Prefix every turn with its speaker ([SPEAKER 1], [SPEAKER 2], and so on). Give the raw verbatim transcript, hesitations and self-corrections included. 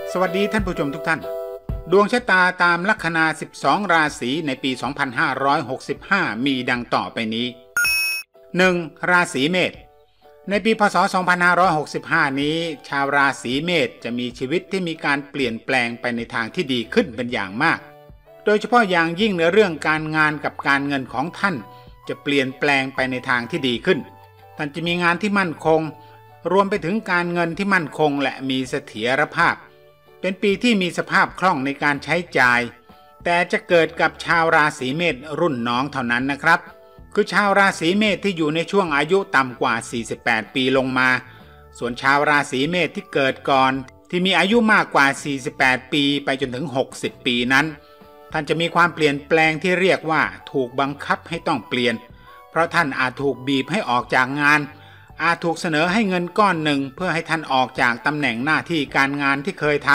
[SPEAKER 1] สวัสดีท่านผู้ชมทุกท่านดวงชะตาตามลัคนาสิบสองราศีในปีสองพันห้าร้อยหกสิบห้ามีดังต่อไปนี้ หนึ่ง. ราศีเมษในปีพ.ศ. สองพันห้าร้อยหกสิบห้านี้ชาวราศีเมษจะมีชีวิตที่มีการเปลี่ยนแปลงไปในทางที่ดีขึ้นเป็นอย่างมากโดยเฉพาะอย่างยิ่งในเรื่องการงานกับการเงินของท่านจะเปลี่ยนแปลงไปในทางที่ดีขึ้นท่านจะมีงานที่มั่นคงรวมไปถึงการเงินที่มั่นคงและมีเสถียรภาพเป็นปีที่มีสภาพคล่องในการใช้จ่ายแต่จะเกิดกับชาวราศีเมษรุ่นน้องเท่านั้นนะครับคือชาวราศีเมษที่อยู่ในช่วงอายุต่ำกว่าสี่สิบแปดปีลงมาส่วนชาวราศีเมษที่เกิดก่อนที่มีอายุมากกว่าสี่สิบแปดปีไปจนถึงหกสิบปีนั้นท่านจะมีความเปลี่ยนแปลงที่เรียกว่าถูกบังคับให้ต้องเปลี่ยนเพราะท่านอาจถูกบีบให้ออกจากงานอาจถูกเสนอให้เงินก้อนหนึ่งเพื่อให้ท่านออกจากตำแหน่งหน้าที่การงานที่เคยท